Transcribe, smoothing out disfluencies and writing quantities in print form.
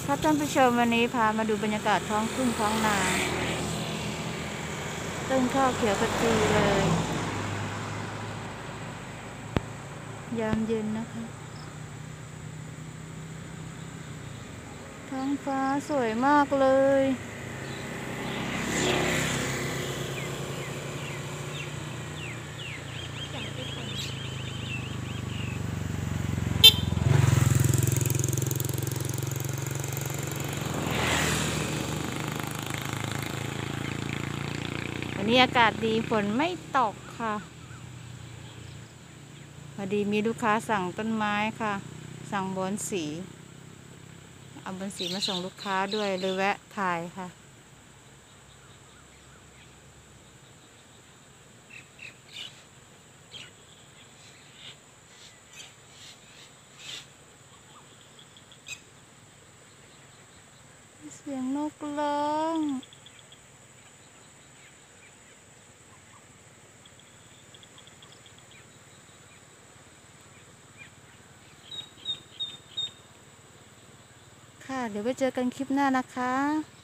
ครับท่านผู้ชมวันนี้พามาดูบรรยากาศท้องทุ่งท้องนาต้นข้าวเขียวกระจีเลยยามเย็นนะคะท้องฟ้าสวยมากเลยวันนี้อากาศดีฝนไม่ตกค่ะพอดีมีลูกค้าสั่งต้นไม้ค่ะสั่งบอนสีเอาบอนสีมาส่งลูกค้าด้วยเลยแวะถ่ายค่ะเสียงนกร้องค่ะเดี๋ยวไปเจอกันคลิปหน้านะคะ